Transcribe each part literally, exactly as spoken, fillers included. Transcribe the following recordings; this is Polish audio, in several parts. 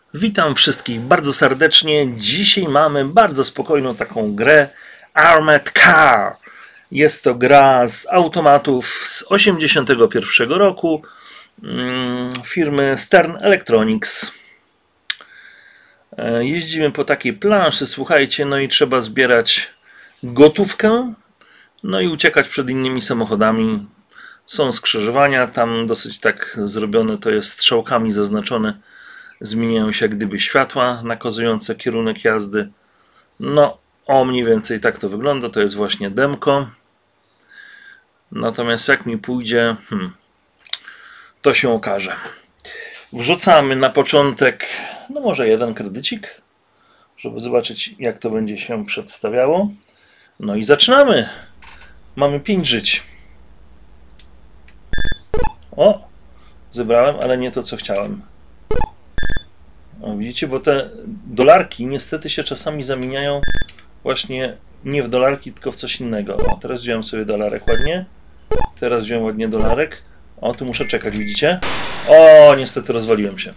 Witam wszystkich bardzo serdecznie. Dzisiaj mamy bardzo spokojną taką grę Armored Car. Jest to gra z automatów z osiemdziesiątego pierwszego roku firmy Stern Electronics. Jeździmy po takiej planszy, słuchajcie, no i trzeba zbierać gotówkę, no i uciekać przed innymi samochodami. Są skrzyżowania, tam dosyć tak zrobione, to jest strzałkami zaznaczone. Zmieniają się jak gdyby światła nakazujące kierunek jazdy. No, o mniej więcej tak to wygląda. To jest właśnie demko. Natomiast jak mi pójdzie, hmm, to się okaże. Wrzucamy na początek, no może jeden kredycik, żeby zobaczyć, jak to będzie się przedstawiało. No i zaczynamy. Mamy pięć żyć. O, zebrałem, ale nie to, co chciałem. O, widzicie, bo te dolarki niestety się czasami zamieniają właśnie nie w dolarki, tylko w coś innego. O, teraz wziąłem sobie dolarek ładnie. Teraz wziąłem ładnie dolarek. O, tu muszę czekać, widzicie? O, niestety rozwaliłem się.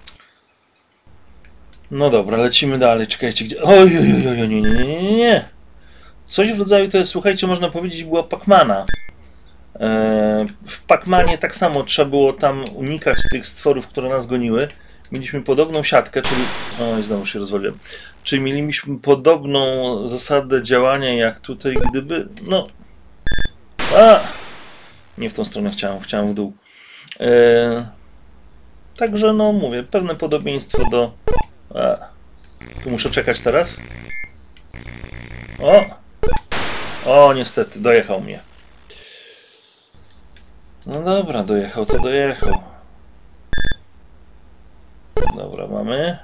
No dobra, lecimy dalej. Czekajcie, gdzie... Oj, oj, oj, oj, nie, nie, nie, nie, nie. Coś w rodzaju to jest, słuchajcie, można powiedzieć, była Pacmana. Eee, w Pacmanie tak samo trzeba było tam unikać tych stworów, które nas goniły. Mieliśmy podobną siatkę, czyli... O, znowu się rozwaliłem. Czyli mieliśmy podobną zasadę działania jak tutaj, gdyby... No... A! Nie w tą stronę chciałem, chciałem w dół. Eee... Także, no mówię, pewne podobieństwo do... A. Tu muszę czekać teraz. O! O, niestety, dojechał mnie. No dobra, dojechał to dojechał. Dobra, mamy.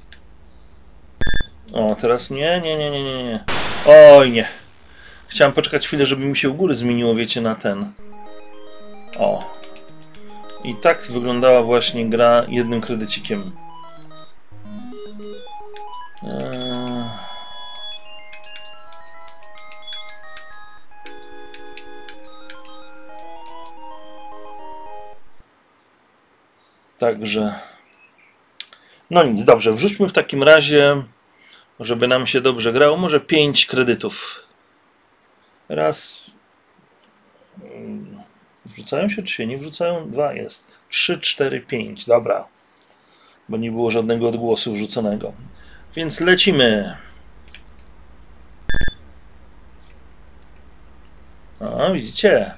O, teraz nie, nie, nie, nie, nie, nie. Oj, nie. Chciałem poczekać chwilę, żeby mi się u góry zmieniło, wiecie, na ten. O. I tak wyglądała właśnie gra jednym kredycikiem. Eee... Także... No nic, dobrze, wrzućmy w takim razie, żeby nam się dobrze grało, może pięć kredytów. Raz. Wrzucają się, czy się nie wrzucają? Dwa jest. Trzy, cztery, pięć. Dobra. Bo nie było żadnego odgłosu wrzuconego. Więc lecimy. O, widzicie?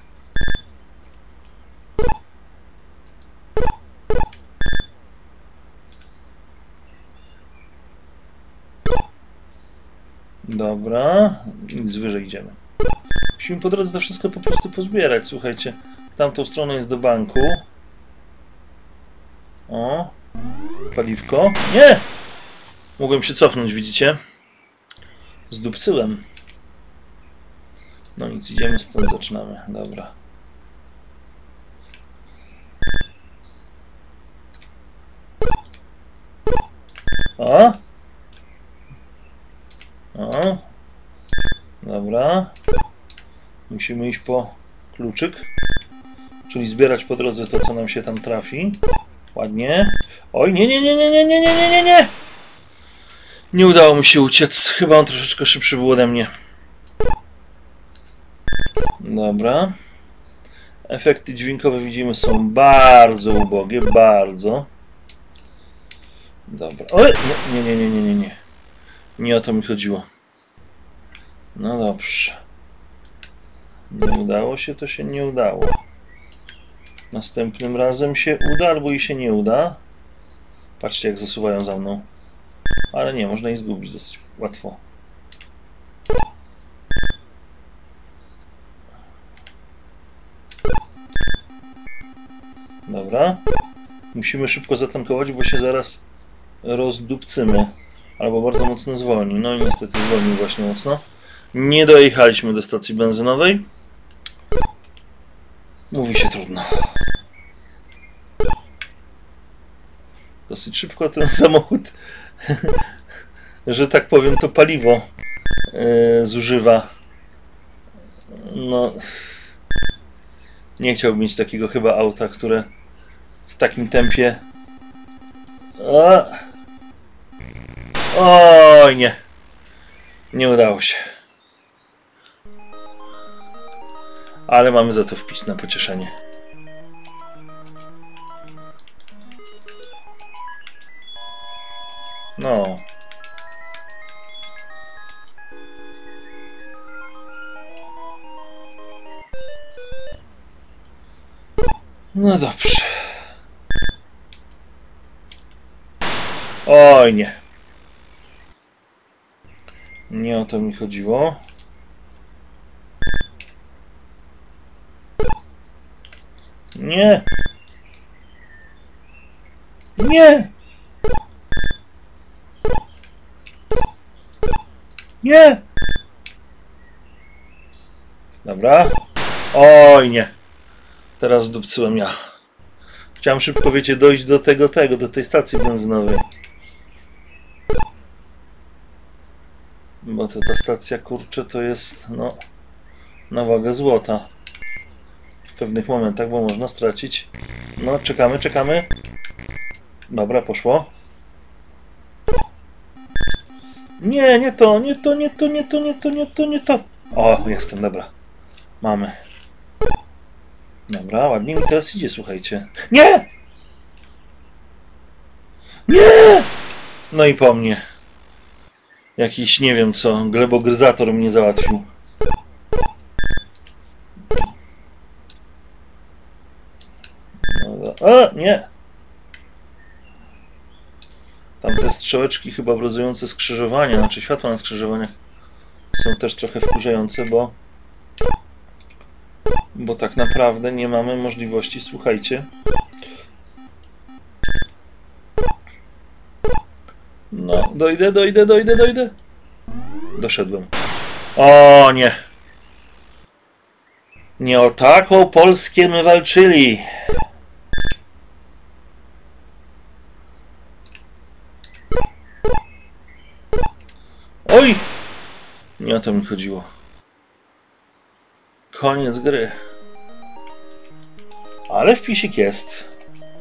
Dobra, nic wyżej idziemy. Musimy po drodze to wszystko po prostu pozbierać, słuchajcie. W tamtą stronę jest do banku. O, paliwko. Nie! Mogłem się cofnąć, widzicie? Zdupcyłem. No nic, idziemy stąd, zaczynamy. Dobra. O! O, dobra. Musimy iść po kluczyk, czyli zbierać po drodze to, co nam się tam trafi. Ładnie. Oj, nie, nie, nie, nie, nie, nie, nie, nie, nie, nie. Nie udało mi się uciec. Chyba on troszeczkę szybszy był ode mnie. Dobra. Efekty dźwiękowe, widzimy, są bardzo ubogie, bardzo. Dobra. Oj, nie, nie, nie, nie, nie, nie. Nie o to mi chodziło. No dobrze. Nie udało się, to się nie udało. Następnym razem się uda, albo i się nie uda. Patrzcie, jak zasuwają za mną. Ale nie, można ich zgubić dosyć łatwo. Dobra. Musimy szybko zatankować, bo się zaraz rozdupcymy. Albo bardzo mocno zwolni. No i niestety zwolnił właśnie mocno. Nie dojechaliśmy do stacji benzynowej. Mówi się trudno. Dosyć szybko ten samochód, że tak powiem, to paliwo yy, zużywa. No, nie chciałbym mieć takiego chyba auta, które w takim tempie... A, Oj, nie. Nie udało się. Ale mamy za to wpis na pocieszenie. No. No dobrze. Oj, nie. Nie o to mi chodziło. Nie. Nie. Nie. Dobra. Oj, nie. Teraz zdupcyłem ja. Chciałem szybko, wiecie, dojść do tego, tego, do tej stacji benzynowej. Bo to ta stacja, kurczę, to jest, no, na wagę złota. W pewnych momentach, bo można stracić. No, czekamy, czekamy. Dobra, poszło. Nie, nie to, nie to, nie to, nie to, nie to, nie to, nie to. O, jestem, dobra. Mamy. Dobra, ładnie mi teraz idzie, słuchajcie. Nie! Nie! No i po mnie. Jakiś, nie wiem co, glebogryzator mnie załatwił. O, nie! Tam te strzałeczki chyba obrazujące skrzyżowania, znaczy światła na skrzyżowaniach są też trochę wkurzające, bo bo tak naprawdę nie mamy możliwości, słuchajcie. No, dojdę, dojdę, dojdę, dojdę. Doszedłem. O nie! Nie o taką Polskę my walczyli. Oj! Nie o to mi chodziło. Koniec gry. Ale wpisik jest.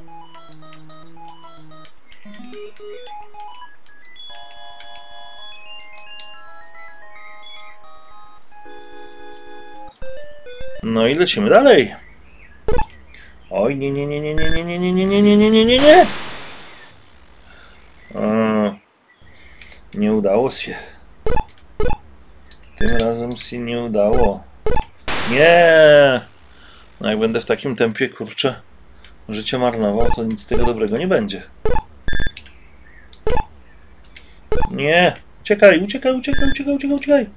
No i lecimy dalej. Oj, nie, nie, nie, nie, nie, nie, nie, nie, nie, nie, nie, nie, nie, nie, nie. Nie udało się. Tym razem się nie udało. Nie! No jak będę w takim tempie, kurczę, życie marnował, to nic z tego dobrego nie będzie. Nie! Uciekaj, uciekaj, uciekaj, uciekaj, uciekaj, uciekaj!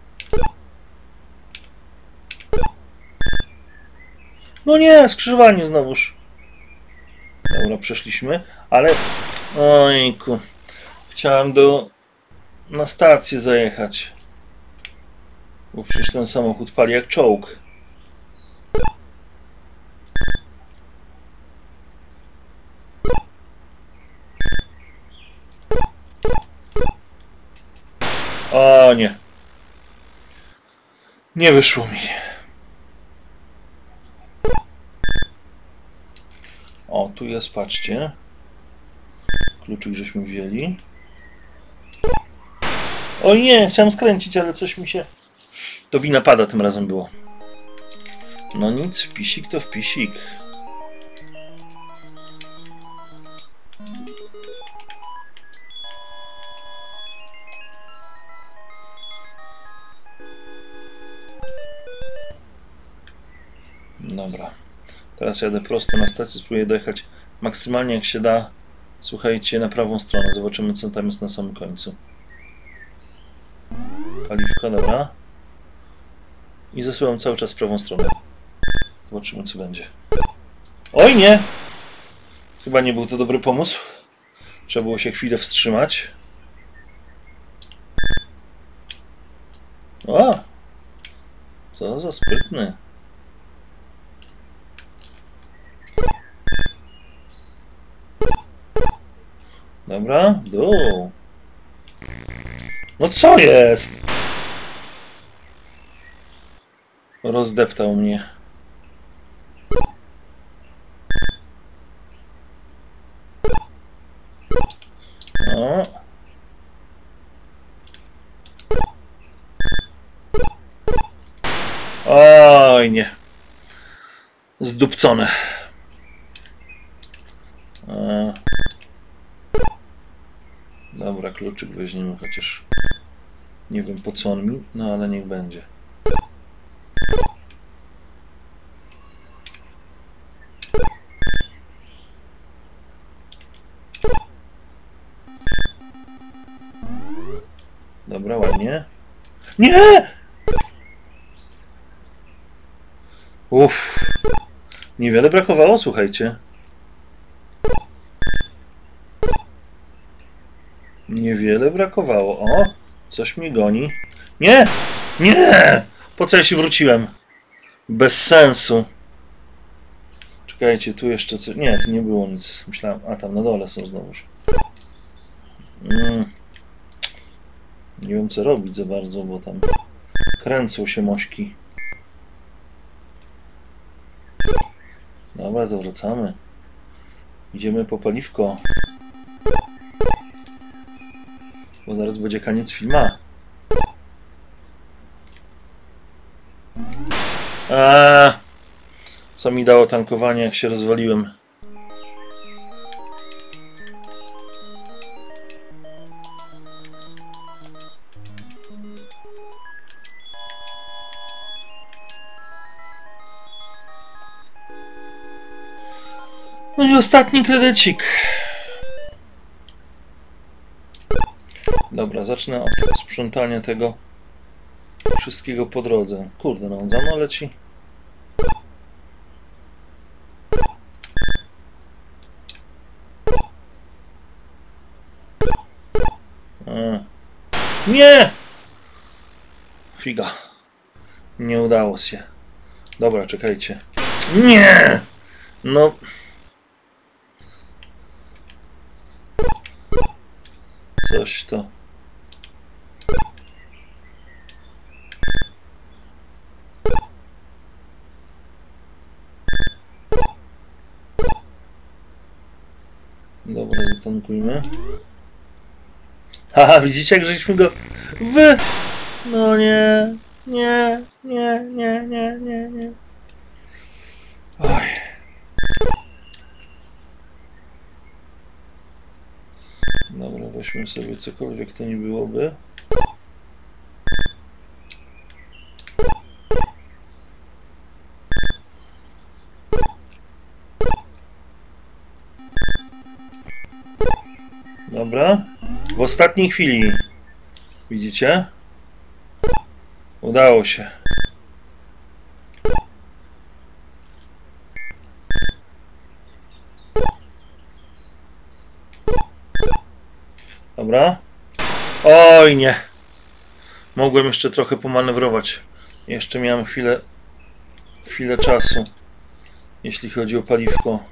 No nie, skrzyżowanie znowuż. Dobra, przeszliśmy, ale... Ojku. Chciałem do... na stację zajechać. Bo przecież ten samochód pali jak czołg. O nie. Nie wyszło mi. O, tu jest, patrzcie. Kluczyk żeśmy wzięli. O nie, chciałem skręcić, ale coś mi się... To wina pada tym razem było. No nic, wpisik to wpisik. Dobra. Teraz jadę prosto na stację, spróbuję dojechać maksymalnie jak się da. Słuchajcie, na prawą stronę. Zobaczymy, co tam jest na samym końcu. Paliwko, dobra. I zasyłam cały czas w prawą stronę. Zobaczymy, co będzie. Oj, nie! Chyba nie był to dobry pomysł. Trzeba było się chwilę wstrzymać. O! Co za sprytny. Dobra, dół. No co jest? Rozdeptał mnie. O. Oj nie. Zdupcone. E... Dobra, kluczyk weźmiemy, chociaż nie wiem po co on mi, no ale niech będzie. Dobra, ładnie. Nie! Uff. Niewiele brakowało, słuchajcie. Niewiele brakowało. O, coś mnie goni. Nie! Nie! Po co ja się wróciłem? Bez sensu. Czekajcie, tu jeszcze coś... Nie, tu nie było nic. Myślałem... A, tam na dole są znowuż. Mm. Nie wiem, co robić za bardzo, bo tam kręcą się mośki. Dobra, zawracamy. Idziemy po paliwko. Bo zaraz będzie koniec filma. Eee, co mi dało tankowanie, jak się rozwaliłem? No i ostatni kredycik. Dobra, zacznę od sprzątania tego wszystkiego po drodze. Kurde, no on za mną leci. A. Nie! Figa. Nie udało się. Dobra, czekajcie. Nie! No... Coś to... Dobra, zatankujmy. Haha, widzicie, jak żeśmy go... Wy... No nie... Nie... Nie... Nie... Nie... Nie... Nie... Oj... Dobra, weźmy sobie cokolwiek to nie byłoby. Dobra. W ostatniej chwili. Widzicie? Udało się. Dobra. Oj nie. Mogłem jeszcze trochę pomanewrować. Jeszcze miałem chwilę, chwilę czasu, jeśli chodzi o paliwko.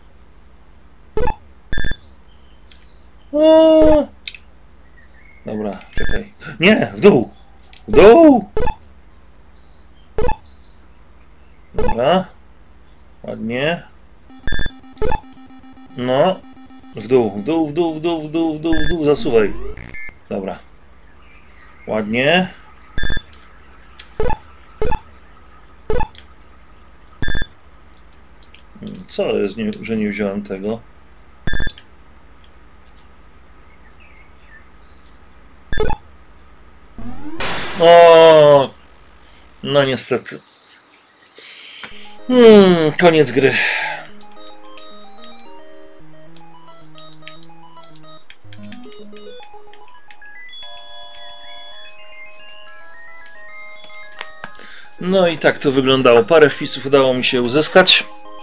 O! Dobra, czekaj. Nie, w dół! W dół! Dobra. Ładnie. No. W dół, w dół, w dół, w dół, w dół, w dół, w dół, zasuwaj. Dobra. Ładnie. Co jest, nie, że nie wziąłem tego? O, no niestety. Hmm, koniec gry. No i tak to wyglądało. Parę wpisów udało mi się uzyskać.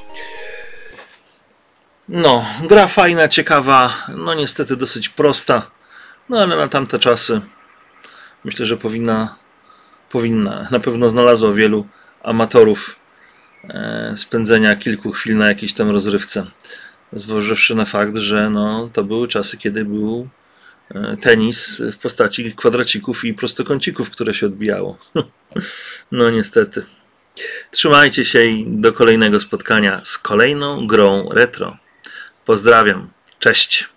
No, gra fajna, ciekawa, no niestety dosyć prosta, no ale na tamte czasy myślę, że powinna, powinna, na pewno znalazła wielu amatorów e, spędzenia kilku chwil na jakiejś tam rozrywce. Zważywszy na fakt, że no, to były czasy, kiedy był e, tenis w postaci kwadracików i prostokącików, które się odbijało. No niestety. Trzymajcie się i do kolejnego spotkania z kolejną grą retro. Pozdrawiam. Cześć.